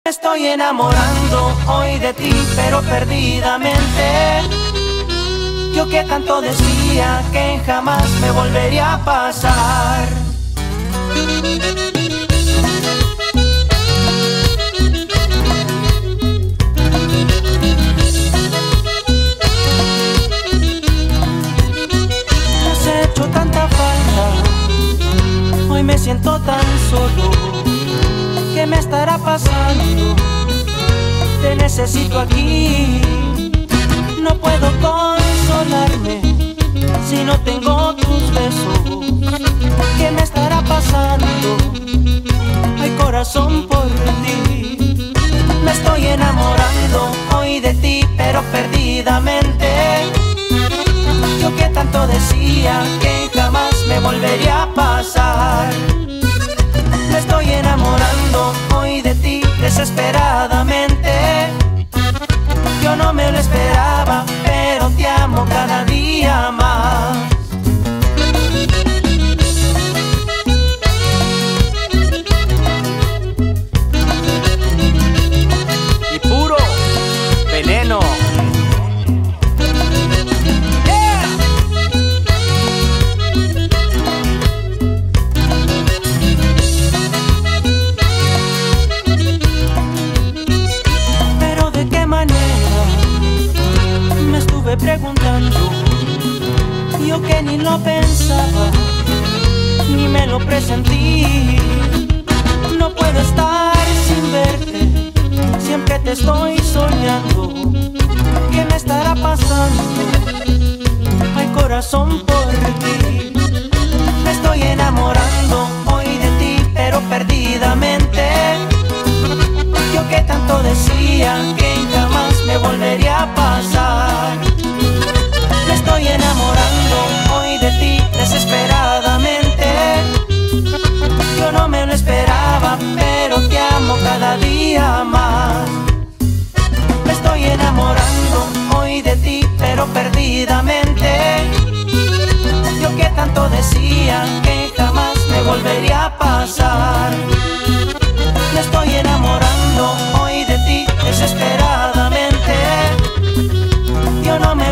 Estoy enamorando hoy de ti, pero perdidamente. Yo que tanto decía que jamás me volvería a pasar. Me has hecho tanta falta, hoy me siento tan solo. ¿Qué me estará pasando? Te necesito aquí. No puedo consolarme si no tengo tus besos. ¿Qué me estará pasando? Hay corazón por ti. Me estoy enamorando hoy de ti, pero perdidamente. Yo que tanto decía que jamás me volvería a pasar. Me estoy enamorando hoy de ti desesperadamente. Yo no me lo esperaba, pero te amo cada día más. Y puro veneno. Preguntando, yo que ni lo pensaba, ni me lo presentí. No puedo estar sin verte, siempre te estoy soñando. ¿Qué me estará pasando? Hay corazón por ti. Me estoy enamorando hoy de ti, pero perdidamente. Yo que tanto decía que jamás me volvería a pasar. Me estoy enamorando hoy de ti desesperadamente. Yo no me lo esperaba, pero te amo cada día más. Me estoy enamorando hoy de ti, pero perdidamente. Yo que tanto decía que jamás me volvería a pasar. Me estoy enamorando hoy de ti desesperadamente. Yo no me